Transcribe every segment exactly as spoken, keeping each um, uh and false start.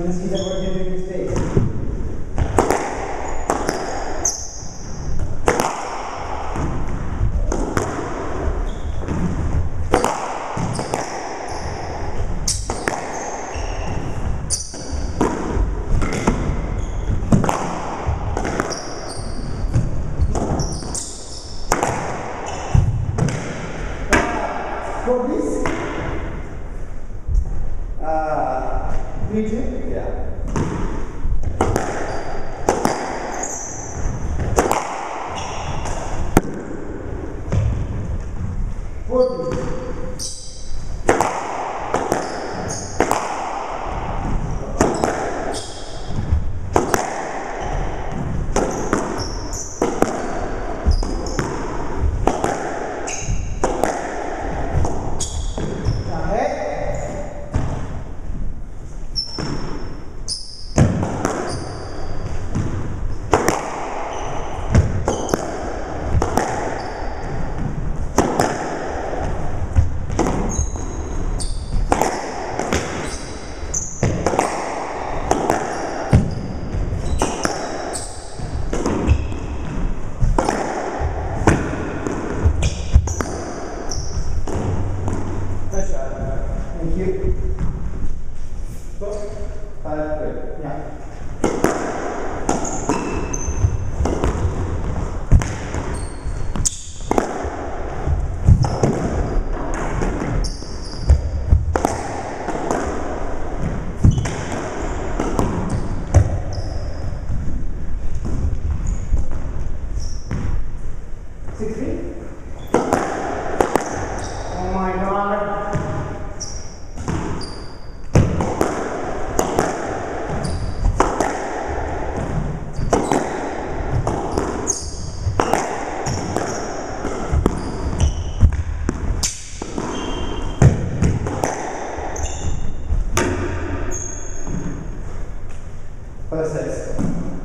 want to see that what you're doing today? For this, uh, three, two, yeah. Four, two. Thank you. Go. Five, good. Yeah. Six feet. Oh my God. Perfect.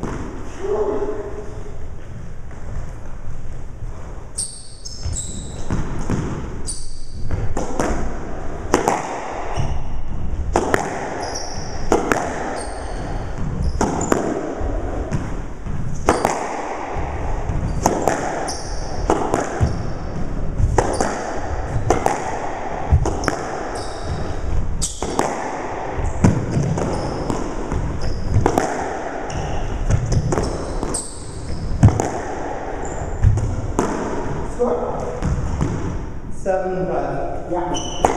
Score. Seven, five. Yeah.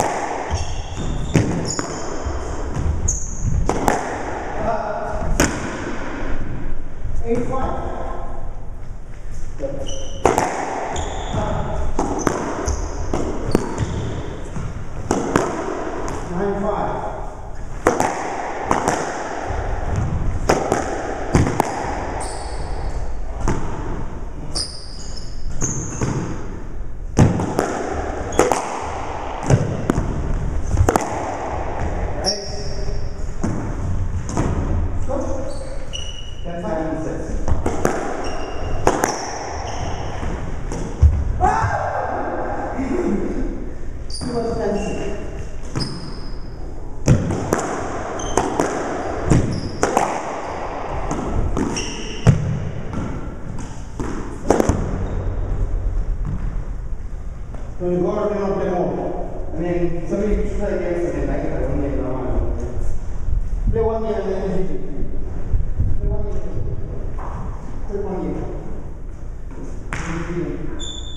Uh, eight, five. Good. Uh, nine, five. That's five and six. Ah! Too much fancy. When you go out, you don't play more. I mean, somebody should play against it, like that, one game, no, play one game and then hit it. Play one game. Play one game.